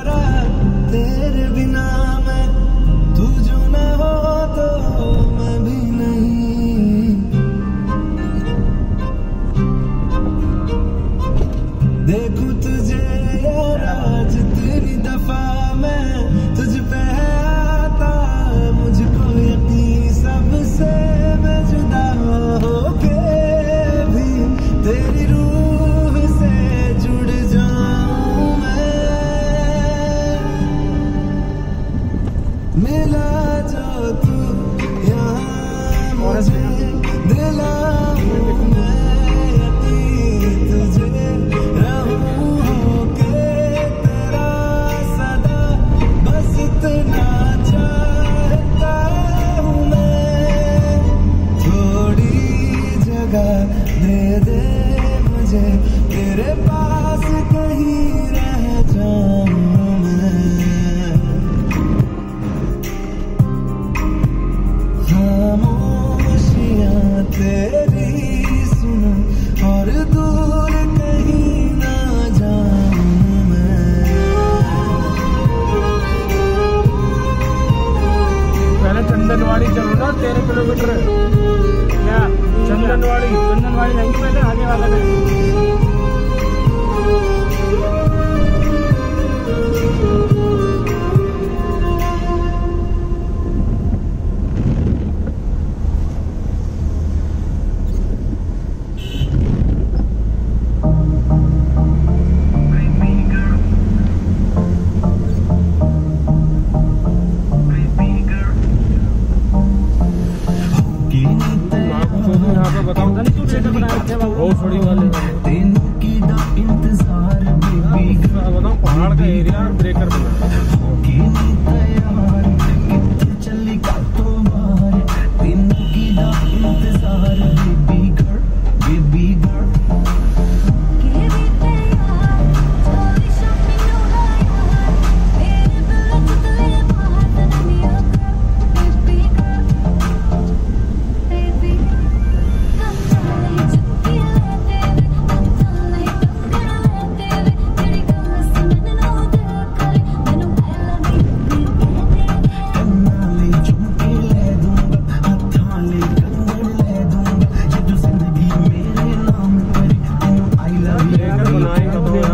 तेरे बिना मैं, तू जो न हो तो मैं भी नहीं। देखूं तुझे यार जितनी दफा मैं तुझ पे आता, मुझको यकीन सबसे मैं जुदा होके भी तेरी रूह से जुड़ जाऊं मैं। मिला जो तू यहाँ मुझे, दिलाऊं मैं यकीन तुझे, रहूं होके तेरा सदा, बस इतना चाहता हूँ मैं। थोड़ी जगह दे मुझे, तेरे पास कहीं रह जाऊं मैं। खामोशियां तेरी सुनूं और दूर कहीं ना जाऊं मैं। पहले चंदनवाड़ी चलो ना, 13 किलोमीटर क्या? चंदनवाड़ी नहीं, पहले आगे वाला है। बताऊँ था नहीं, तू बनाया बहुत थोड़ी वाले बताओ, पहाड़ का एरिया ब्रेकर बना चली का तो मार, दिन की इंतजार बेबी गर्ल।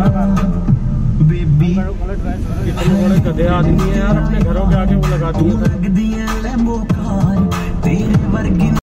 कितने बड़े गधे आदमी है यार, अपने घरों के आगे वो लगा दिए।